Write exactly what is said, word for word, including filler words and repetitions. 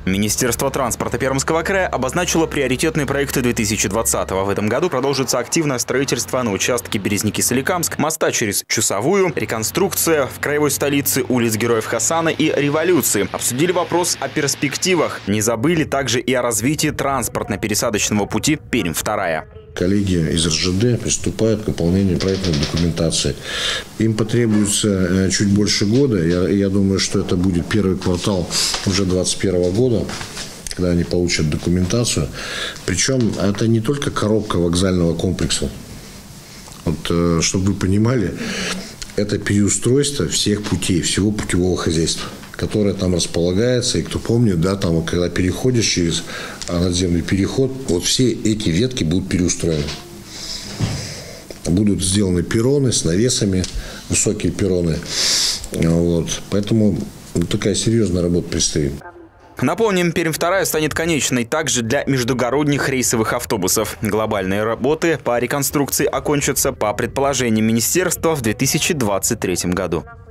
Министерство транспорта Пермского края обозначило приоритетные проекты две тысячи двадцатого. В этом году продолжится активное строительство на участке Березники-Соликамск, моста через Чусовую, реконструкция в краевой столице улиц Героев Хасана и Революции. Обсудили вопрос о перспективах. Не забыли также и о развитии транспортно-пересадочного пути Пермь-вторая. Коллеги из эр жэ дэ приступают к выполнению проектной документации. Им потребуется чуть больше года. Я, я думаю, что это будет первый квартал уже двадцать первого года, когда они получат документацию. Причем это не только коробка вокзального комплекса. Вот, чтобы вы понимали, это переустройство всех путей, всего путевого хозяйства, которое там располагается. И кто помнит, да, там, когда переходишь через надземный переход, вот все эти ветки будут переустроены. Будут сделаны перроны с навесами, высокие перроны. Вот. Поэтому вот такая серьезная работа предстоит. Напомним, Пермь-вторая станет конечной также для междугородних рейсовых автобусов. Глобальные работы по реконструкции окончатся по предположениям министерства в две тысячи двадцать третьем году.